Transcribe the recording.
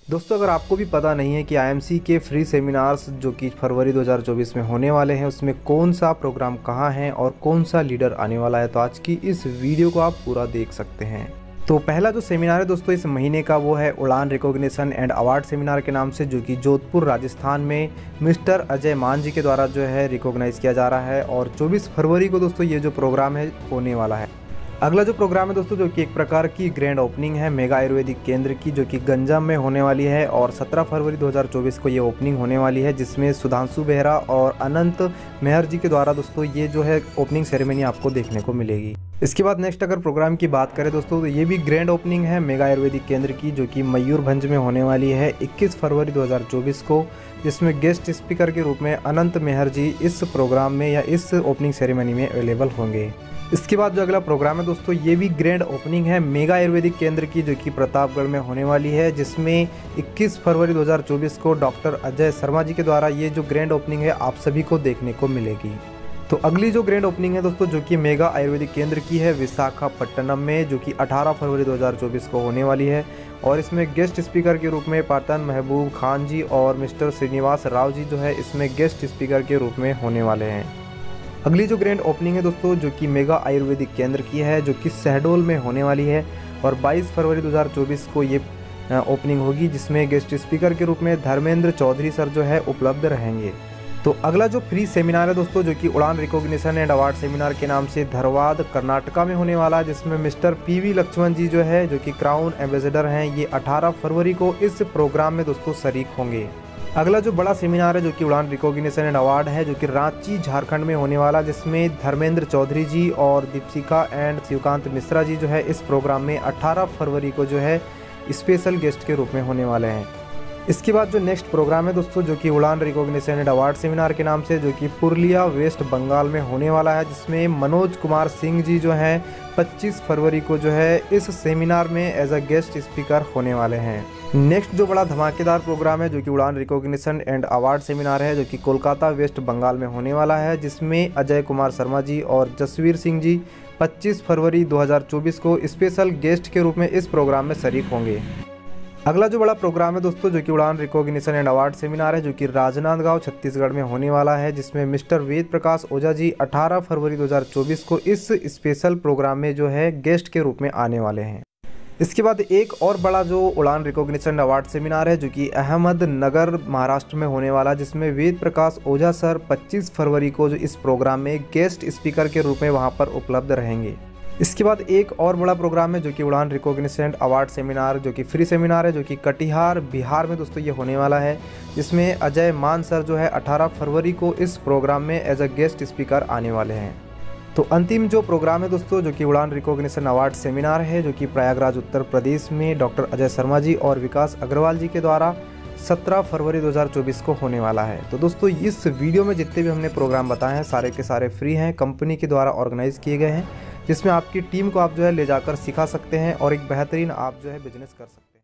दोस्तों, अगर आपको भी पता नहीं है कि आईएमसी के फ्री सेमिनार्स जो कि फरवरी 2024 में होने वाले हैं, उसमें कौन सा प्रोग्राम कहाँ है और कौन सा लीडर आने वाला है, तो आज की इस वीडियो को आप पूरा देख सकते हैं। तो पहला जो सेमिनार है दोस्तों इस महीने का, वो है उड़ान रिकॉग्निशन एंड अवार्ड सेमिनार के नाम से, जो कि जोधपुर राजस्थान में मिस्टर अजय मान जी के द्वारा जो है रिकॉग्नाइज़ किया जा रहा है। और 24 फरवरी को दोस्तों ये जो प्रोग्राम है होने वाला है। अगला जो प्रोग्राम है दोस्तों, जो कि एक प्रकार की ग्रैंड ओपनिंग है मेगा आयुर्वेदिक केंद्र की, जो कि गंजाम में होने वाली है। और 17 फरवरी 2024 को ये ओपनिंग होने वाली है, जिसमें सुधांशु बेहरा और अनंत मेहर जी के द्वारा दोस्तों ये जो है ओपनिंग सेरेमनी आपको देखने को मिलेगी। इसके बाद नेक्स्ट अगर प्रोग्राम की बात करें दोस्तों, तो ये भी ग्रैंड ओपनिंग है मेगा आयुर्वेदिक केंद्र की, जो कि मयूरभंज में होने वाली है 21 फरवरी 2024 को, जिसमें गेस्ट स्पीकर के रूप में अनंत मेहर जी इस प्रोग्राम में या इस ओपनिंग सेरेमनी में अवेलेबल होंगे। इसके बाद जो अगला प्रोग्राम है दोस्तों, ये भी ग्रैंड ओपनिंग है मेगा आयुर्वेदिक केंद्र की, जो कि प्रतापगढ़ में होने वाली है, जिसमें 21 फरवरी 2024 को डॉक्टर अजय शर्मा जी के द्वारा ये जो ग्रैंड ओपनिंग है आप सभी को देखने को मिलेगी। तो अगली जो ग्रैंड ओपनिंग है दोस्तों, जो कि मेगा आयुर्वेदिक केंद्र की है विशाखापट्टनम में, जो कि 18 फरवरी 2024 को होने वाली है। और इसमें गेस्ट स्पीकर के रूप में पाटन महबूब खान जी और मिस्टर श्रीनिवास राव जी जो है इसमें गेस्ट स्पीकर के रूप में होने वाले हैं। अगली जो ग्रैंड ओपनिंग है दोस्तों, जो कि मेगा आयुर्वेदिक केंद्र की है, जो कि शहडोल में होने वाली है। और 22 फरवरी 2024 को ये ओपनिंग होगी, जिसमें गेस्ट स्पीकर के रूप में धर्मेंद्र चौधरी सर जो है उपलब्ध रहेंगे। तो अगला जो फ्री सेमिनार है दोस्तों, जो कि उड़ान रिकॉग्निशन एंड अवार्ड सेमिनार के नाम से धरवाद कर्नाटका में होने वाला है, जिसमें मिस्टर पीवी लक्ष्मण जी जो है, जो कि क्राउन एम्बेसडर हैं, ये 18 फरवरी को इस प्रोग्राम में दोस्तों शरीक होंगे। अगला जो बड़ा सेमिनार है, जो कि उड़ान रिकॉग्निशन एंड अवार्ड है, जो कि रांची झारखंड में होने वाला, जिसमें धर्मेंद्र चौधरी जी और दीपशिका एंड शिवकांत मिश्रा जी जो है इस प्रोग्राम में 18 फरवरी को जो है स्पेशल गेस्ट के रूप में होने वाले हैं। इसके बाद जो नेक्स्ट प्रोग्राम है दोस्तों, जो कि उड़ान रिकॉग्निशन एंड अवार्ड सेमिनार के नाम से, जो कि पुरुलिया वेस्ट बंगाल में होने वाला है, जिसमें मनोज कुमार सिंह जी जो है 25 फरवरी को जो है इस सेमिनार में एज अ गेस्ट स्पीकर होने वाले हैं। नेक्स्ट जो बड़ा धमाकेदार प्रोग्राम है, जो कि उड़ान रिकॉग्निशन एंड अवार्ड सेमिनार है, जो कि कोलकाता वेस्ट बंगाल में होने वाला है, जिसमें अजय कुमार शर्मा जी और जसवीर सिंह जी 25 फरवरी 2024 को स्पेशल गेस्ट के रूप में इस प्रोग्राम में शरीक होंगे। अगला जो बड़ा प्रोग्राम है दोस्तों, जो कि उड़ान रिकॉग्निशन एंड अवार्ड सेमिनार है, जो कि राजनांदगांव छत्तीसगढ़ में होने वाला है, जिसमें मिस्टर वेद प्रकाश ओझा जी 18 फरवरी 2024 को इस स्पेशल प्रोग्राम में जो है गेस्ट के रूप में आने वाले हैं। इसके बाद एक और बड़ा जो उड़ान रिकॉग्निशन अवार्ड सेमिनार है, जो कि अहमदनगर महाराष्ट्र में होने वाला, जिसमें वेद प्रकाश ओझा सर 25 फरवरी को जो इस प्रोग्राम में गेस्ट स्पीकर के रूप में वहां पर उपलब्ध रहेंगे। इसके बाद एक और बड़ा प्रोग्राम है, जो कि उड़ान रिकॉग्निशन अवार्ड सेमिनार, जो कि फ्री सेमिनार है, जो कि कटिहार बिहार में दोस्तों ये होने वाला है, जिसमें अजय मान सर जो है 18 फरवरी को इस प्रोग्राम में एज अ गेस्ट स्पीकर आने वाले हैं। तो अंतिम जो प्रोग्राम है दोस्तों, जो कि उड़ान रिकॉग्निशन अवार्ड सेमिनार है, जो कि प्रयागराज उत्तर प्रदेश में डॉक्टर अजय शर्मा जी और विकास अग्रवाल जी के द्वारा 17 फरवरी 2024 को होने वाला है। तो दोस्तों इस वीडियो में जितने भी हमने प्रोग्राम बताए हैं सारे के सारे फ्री हैं, कंपनी के द्वारा ऑर्गेनाइज किए गए हैं, जिसमें आपकी टीम को आप जो है ले जाकर सिखा सकते हैं और एक बेहतरीन आप जो है बिजनेस कर सकते हैं।